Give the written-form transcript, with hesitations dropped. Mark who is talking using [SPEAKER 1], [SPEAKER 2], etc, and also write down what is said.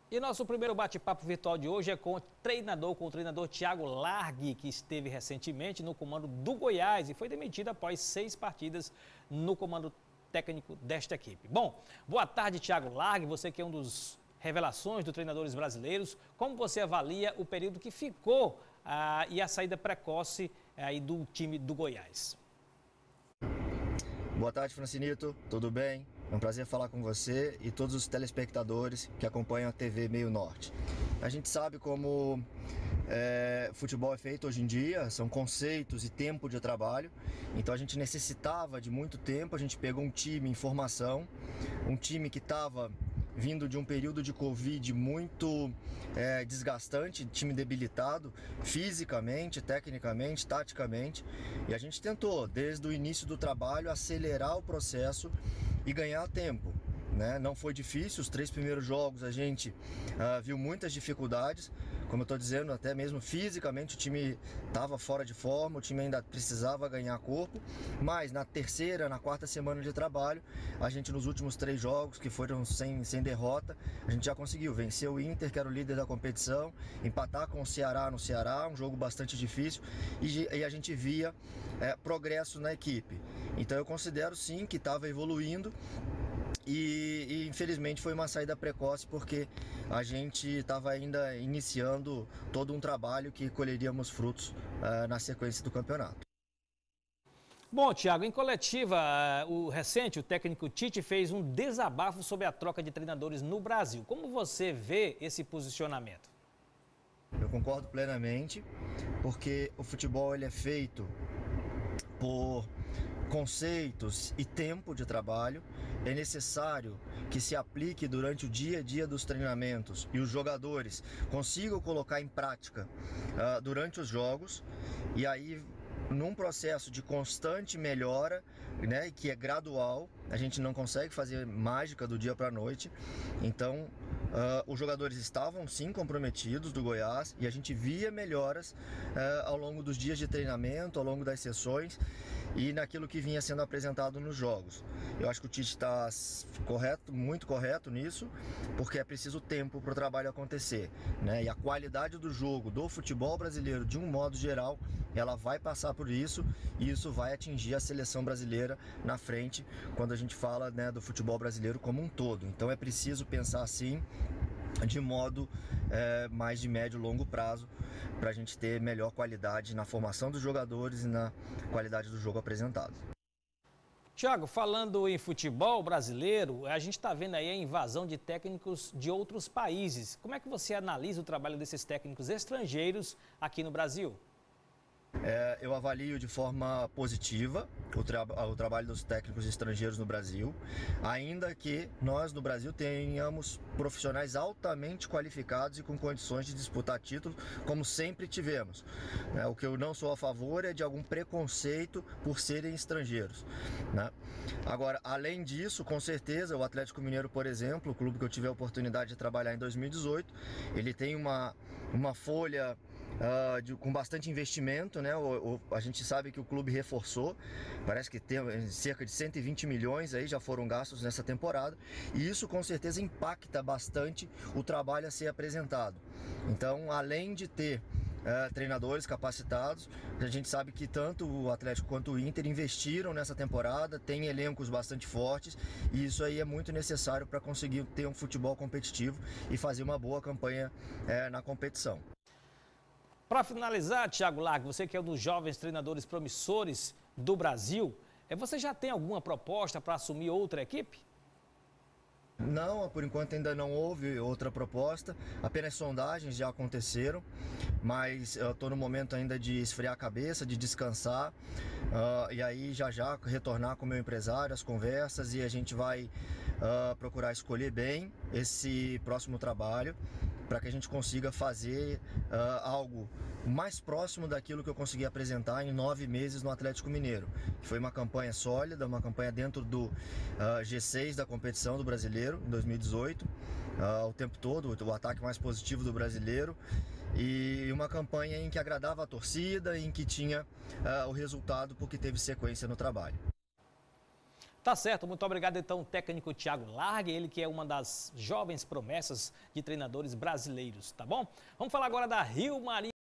[SPEAKER 1] E nosso primeiro bate-papo virtual de hoje é com o treinador Thiago Largue, que esteve recentemente no comando do Goiás e foi demitido após 6 partidas no comando técnico desta equipe. Bom, boa tarde, Thiago Largue, você que é um dos revelações dos treinadores brasileiros. Como você avalia o período que ficou e a saída precoce do time do Goiás?
[SPEAKER 2] Boa tarde, Francinito, tudo bem? É um prazer falar com você e todos os telespectadores que acompanham a TV Meio Norte. A gente sabe como futebol é feito hoje em dia, são conceitos e tempo de trabalho, então a gente necessitava de muito tempo, a gente pegou um time em formação, um time que estava vindo de um período de Covid muito desgastante, time debilitado fisicamente, tecnicamente, taticamente, e a gente tentou, desde o início do trabalho, acelerar o processo e ganhar tempo. Não foi difícil, os 3 primeiros jogos a gente viu muitas dificuldades, como eu estou dizendo, até mesmo fisicamente o time estava fora de forma, o time ainda precisava ganhar corpo, mas na terceira, na quarta semana de trabalho, a gente nos últimos 3 jogos, que foram sem derrota, a gente já conseguiu vencer o Inter, que era o líder da competição, empatar com o Ceará no Ceará, um jogo bastante difícil, e a gente via progresso na equipe. Então eu considero sim que estava evoluindo, e infelizmente foi uma saída precoce porque a gente estava ainda iniciando todo um trabalho que colheríamos frutos na sequência do campeonato.
[SPEAKER 1] Bom, Thiago, em coletiva, o técnico Tite fez um desabafo sobre a troca de treinadores no Brasil. Como você vê esse posicionamento?
[SPEAKER 2] Eu concordo plenamente, porque o futebol ele é feito por conceitos e tempo de trabalho. É necessário que se aplique durante o dia a dia dos treinamentos e os jogadores consigam colocar em prática durante os jogos, e aí num processo de constante melhora, que é gradual, a gente não consegue fazer mágica do dia para a noite. Então os jogadores estavam sim comprometidos do Goiás e a gente via melhoras ao longo dos dias de treinamento, ao longo das sessões e naquilo que vinha sendo apresentado nos jogos. Eu acho que o Tite está muito correto nisso, porque é preciso tempo para o trabalho acontecer, e a qualidade do jogo, do futebol brasileiro de um modo geral, ela vai passar por isso, e isso vai atingir a seleção brasileira na frente, quando a gente fala do futebol brasileiro como um todo. Então é preciso pensar assim, de modo mais de médio e longo prazo, para a gente ter melhor qualidade na formação dos jogadores e na qualidade do jogo apresentado.
[SPEAKER 1] Thiago, falando em futebol brasileiro, a gente está vendo aí a invasão de técnicos de outros países. Como é que você analisa o trabalho desses técnicos estrangeiros aqui no Brasil?
[SPEAKER 2] Eu avalio de forma positiva o trabalho dos técnicos estrangeiros no Brasil, ainda que nós no Brasil tenhamos profissionais altamente qualificados e com condições de disputar títulos, como sempre tivemos. O que eu não sou a favor é de algum preconceito por serem estrangeiros. Agora, além disso, com certeza, o Atlético Mineiro, por exemplo, o clube que eu tive a oportunidade de trabalhar em 2018, ele tem uma folha com bastante investimento, a gente sabe que o clube reforçou, parece que tem cerca de 120 milhões aí já foram gastos nessa temporada, e isso com certeza impacta bastante o trabalho a ser apresentado. Então, além de ter treinadores capacitados, a gente sabe que tanto o Atlético quanto o Inter investiram nessa temporada, tem elencos bastante fortes, e isso aí é muito necessário para conseguir ter um futebol competitivo e fazer uma boa campanha na competição.
[SPEAKER 1] Para finalizar, Thiago Largue, você que é um dos jovens treinadores promissores do Brasil, você já tem alguma proposta para assumir outra equipe?
[SPEAKER 2] Não, por enquanto ainda não houve outra proposta, apenas sondagens já aconteceram, mas eu estou no momento ainda de esfriar a cabeça, de descansar, e aí já retornar com o meu empresário, as conversas, e a gente vai procurar escolher bem esse próximo trabalho, para que a gente consiga fazer algo mais próximo daquilo que eu consegui apresentar em 9 meses no Atlético Mineiro. Foi uma campanha sólida, uma campanha dentro do G6 da competição do Brasileiro, em 2018, o tempo todo, o ataque mais positivo do Brasileiro, e uma campanha em que agradava a torcida, em que tinha o resultado porque teve sequência no trabalho.
[SPEAKER 1] Tá certo, muito obrigado então, técnico Thiago Largue, ele que é uma das jovens promessas de treinadores brasileiros, tá bom? Vamos falar agora da Rio Maria.